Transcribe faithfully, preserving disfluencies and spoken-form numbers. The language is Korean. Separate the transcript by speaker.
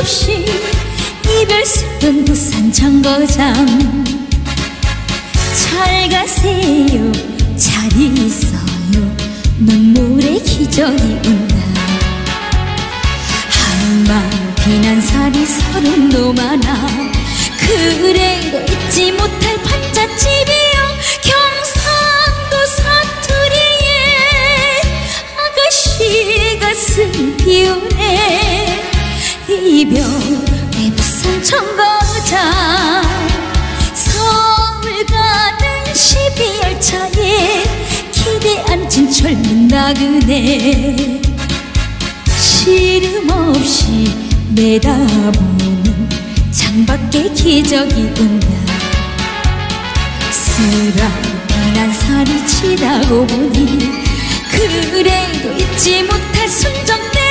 Speaker 1: 없이 이별 슬픈 부산정거장. 잘 가세요 잘 있어요 눈물의 기적이 온다. 한마음 비난살이 서른도 많아. 그래도 잊지 못할 판잣집이여 경상도 사투리에 아가씨가 슬피우네. 이별의 부산정거장 서울 가는 십이열차에 기대 앉은 젊은 나그네. 시름 없이 내다보는 창밖에 기적이 온다. 쓰라비난 살이 치다고 보니 그래도 잊지 못할 순정대